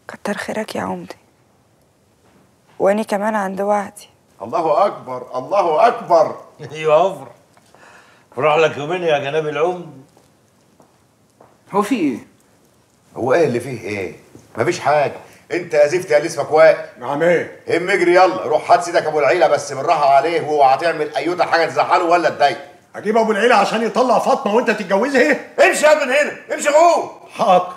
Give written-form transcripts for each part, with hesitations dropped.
كتر خيرك يا عمدي، واني كمان عند وعدي. الله اكبر الله اكبر. ايوه افرح، فرح لك يومين يا جناب العمد. هو في ايه؟ هو ايه اللي فيه ايه؟ مفيش حاجه. انت يا زفت يا اسمك واقف. نعم ايه؟ هم اجري يلا روح هات سيدك ابو العيله بس بالراحه عليه، واوعى تعمل ايوتا حاجه تزعله ولا تضايقه. اجيب ابو العيله عشان يطلع فاطمه وانت تتجوزها؟ امشي يا من هنا، امشي غور. حاضر.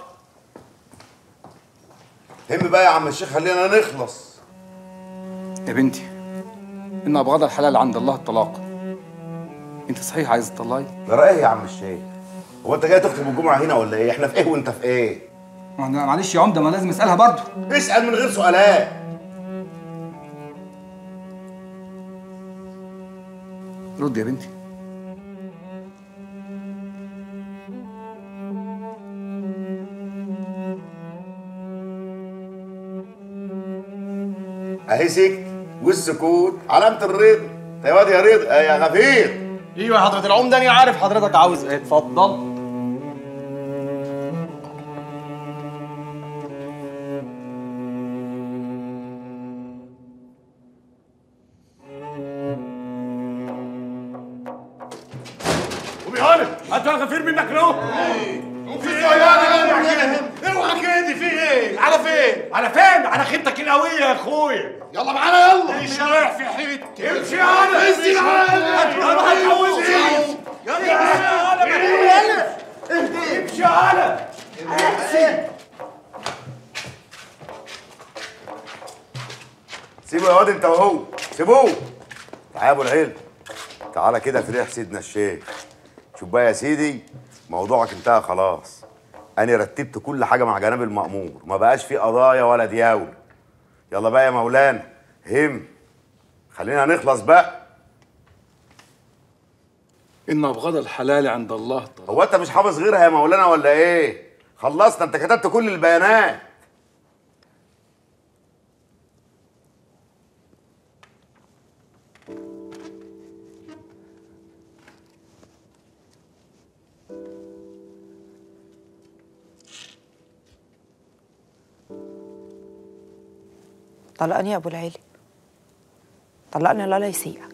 هم بقى يا عم الشيخ خلينا نخلص. يا بنتي، إن أبغض الحلال عند الله الطلاق. أنت صحيح عايز تطلقي؟ ده ايه يا عم الشيخ؟ هو انت جاي تخطب الجمعه هنا ولا ايه؟ احنا في ايه وانت في ايه؟ معلش يا عمده، ما لازم اسالها برضه. اسال من غير سؤالات. رد يا بنتي. اهي سكت والسكوت علامه الرضا. يا واد يا رضا يا غفير. ايوه يا حضرة العمدة، أنا عارف حضرتك عاوز ايه، اتفضل. قوم يا هانم، هات يا غفير منك له. في ايه؟ اوعى كده، في ايه؟ على فين؟ على فين؟ على خيبتك القوية يا اخويا. يلا معانا يلا. مش رايح في حته. امشي يا هانم. امشي يا هانم. انا هتجوز ايه؟ يلا يا هانم. امشي يا هانم. سيبه يا واد انت وهو، سيبوه. تعالى يا ابو العيل، تعالى كده في ريح سيدنا الشيخ. شوف بقى يا سيدي، موضوعك انتهى خلاص. انا رتبت كل حاجه مع جناب المأمور، ما بقاش في قضايا ولا دياول. يلا بقى يا مولانا، خلينا نخلص بقى. إن أبغض الحلال عند الله الطلاق. هو انت مش حافظ غيرها يا مولانا ولا ايه؟ خلصنا، انت كتبت كل البيانات. طلقني يا ابو العيلي، طلقني لا يسيئك.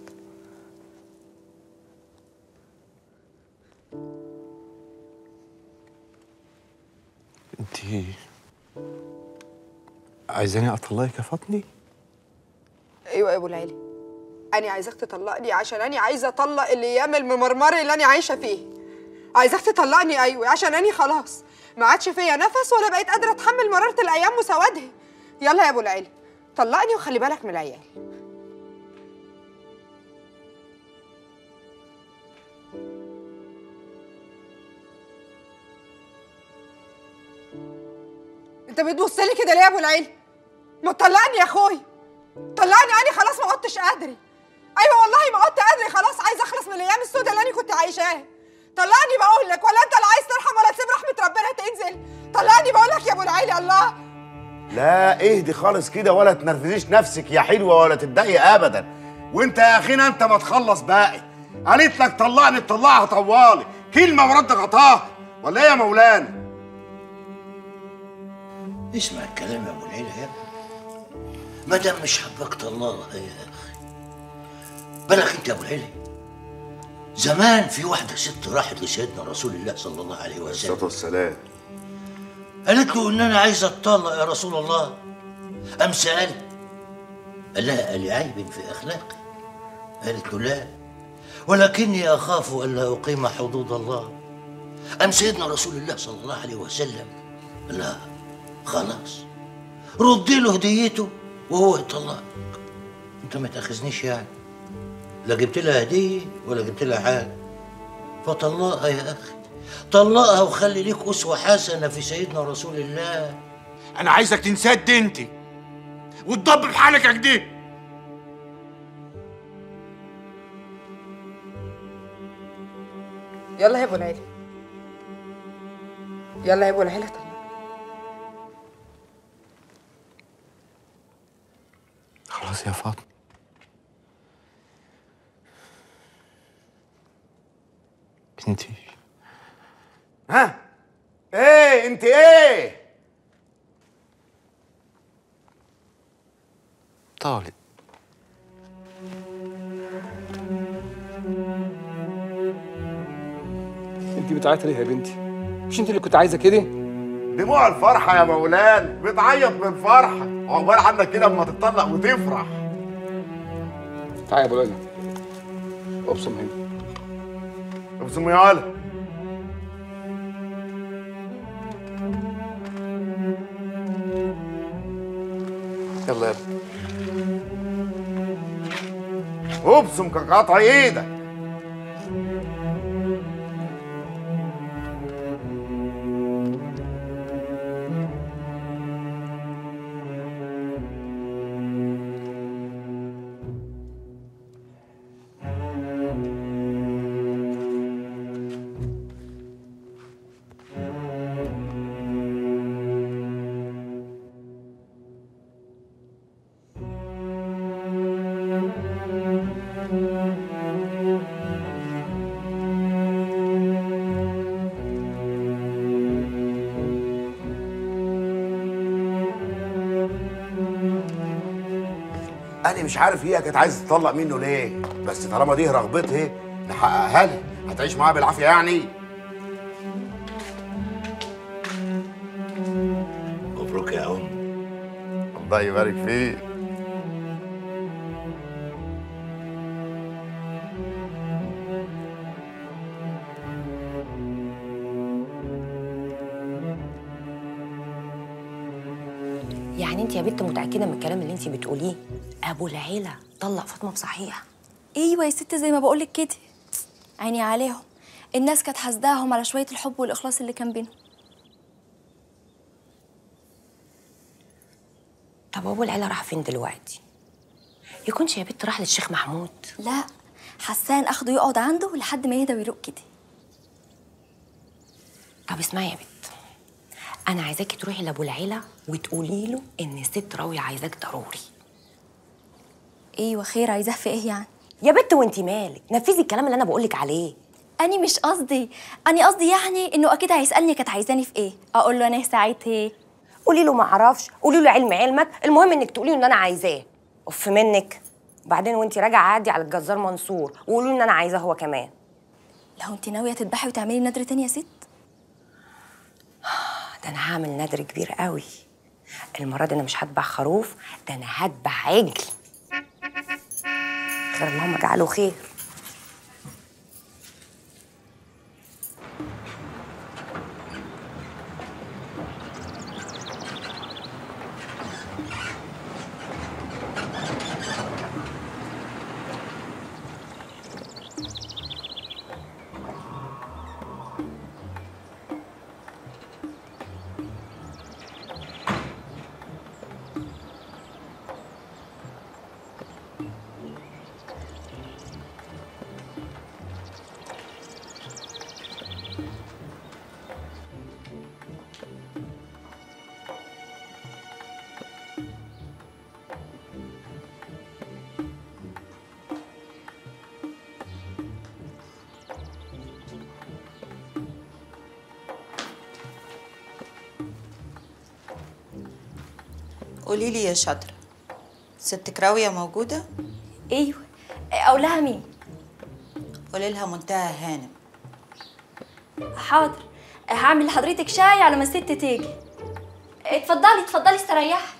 انتي عايزاني اطلقك يا فاطمه؟ ايوه يا ابو العيلي، انا عايزاك تطلقني عشان انا عايزه اطلق الايام الممرمره اللي انا عايشه فيه. عايزاك تطلقني ايوه، عشان انا خلاص ما عادش فيا نفس ولا بقيت قادره اتحمل مراره الايام وسوادها. يلا يا ابو العيلي طلقني وخلي بالك من العيال. انت بتبص لي كده ليه يا ابو العيلي؟ ما تطلقني يا اخوي، طلقني. انا خلاص ما عدتش قادره. ايوه والله ما عدت قادره خلاص، عايزه اخلص من الايام السوداء اللي انا كنت عايشاها. طلقني بقول لك، ولا انت اللي عايز ترحم ولا تسيب رحمه ربنا تنزل؟ طلقني بقول لك يا ابو العيلي. الله، لا اهدي خالص كده، ولا تنرفزيش نفسك يا حلوه ولا تتضايقي ابدا. وانت يا اخينا انت ما تخلص باقي. قالت لك طلقني تطلعها طوالي، كلمه ورد غطاها ولا ايه يا مولانا؟ اسمع الكلام يا ابو العيله يا ابني، ما دام مش حبك طلقها يا اخي. بالك انت يا ابو العيله، زمان في واحده ست راحت لسيدنا رسول الله صلى الله عليه وسلم الصلاه والسلام، قالت له ان انا عايزه اتطلق يا رسول الله. قام سأل، قال لها ألي عيب في اخلاقي؟ قالت له لا، ولكني اخاف الا اقيم حدود الله. قام سيدنا رسول الله صلى الله عليه وسلم قال لها خلاص ردي له هديته وهو يطلقك. انت ما تاخذنيش يعني، لا جبت لها هديه ولا جبت لها حاجه، فطلقها يا اخي، طلقها وخلي ليك اسوه حسنه في سيدنا رسول الله. انا عايزك تنسد انت وتضب بحالك يا كده. يلا يا ابو العيلي، يلا يا ابو العيلي طلقني. خلاص يا فاطمه، انتي ها ايه انت ايه؟ طالق. انت بتعيطي ليه يا بنتي؟ مش انت اللي كنت عايزه كده؟ دموع الفرحه يا مولانا، بتعيط من الفرحه، عقبال عنك كده اما تتطلق وتفرح. تعالى يا ابو ليلى، ابصم هنا. ابصم يا ولد. يلا يا ابني. ابصم كقطع ايدك. انا مش عارف هي كانت عايزه تطلق منه ليه، بس طالما دي رغبتها نحققها لها. هتعيش معاها بالعافيه يعني. مبروك يا عم. الله يبارك فيك. يعني انت يا بنت متأكدة من الكلام اللي انت بتقوليه؟ أبو العيلة طلق فاطمة بصحيح؟ ايوه يا ست، زي ما بقولك كده. عيني عليهم، الناس كانت حاسداهم على شوية الحب والإخلاص اللي كان بينهم. طب أبو العيلة راح فين دلوقتي؟ يكونش يا بنت راح للشيخ محمود؟ لا، حسان أخده يقعد عنده لحد ما يهدى ويروق كده. طب اسمعي يا بنت، أنا عايزاكي تروحي لأبو العيلة وتقولي له إن ست راوية عايزاك ضروري. ايوه خير، عايزاه في ايه يعني؟ يا بنت وانت مالك، نفذي الكلام اللي أنا بقولك عليه. أنا مش قصدي، أنا قصدي يعني إنه أكيد هيسألني كانت عايزاني في ايه، أقول له أنا ساعتها قولي له ما اعرفش، قولي له علم علمك، المهم انك تقولي له ان انا عايزاه. اوف منك. وبعدين وانت راجعه عادي على الجزار منصور وقولي له ان انا عايزاه هو كمان. لو انت ناويه تذبحي وتعملي نذر تاني يا ست؟ ده انا هعمل نذر كبير قوي. المره دي انا مش هذبح خروف، ده انا هذبح عجل. خير اللهم اجعله خير. قولي لي يا شاطرة، ست راوية موجودة؟ ايوه. اقول لها مين؟ قولي لها منتهى هانم. حاضر، هعمل لحضرتك شاي على ما الست تيجي. اتفضلي اتفضلي استريحي.